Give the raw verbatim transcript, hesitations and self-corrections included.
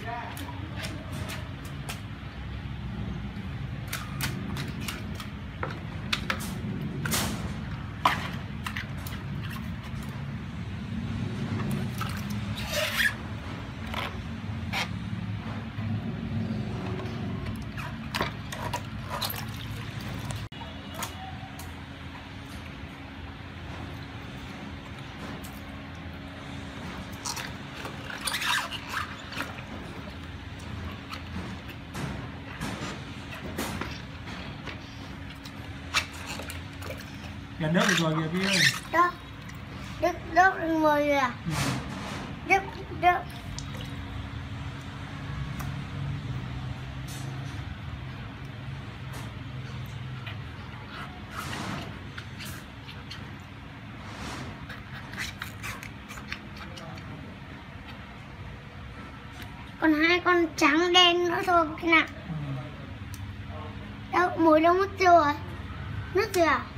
Gần nước được rồi kìa Phi ơi. Đó. Đất đất rồi kìa. Ừ. Đất đất. Còn hai con trắng đen nữa thôi cái nào. Ừ. Đâu muối đâu mất tiêu rồi. Nước rồi à?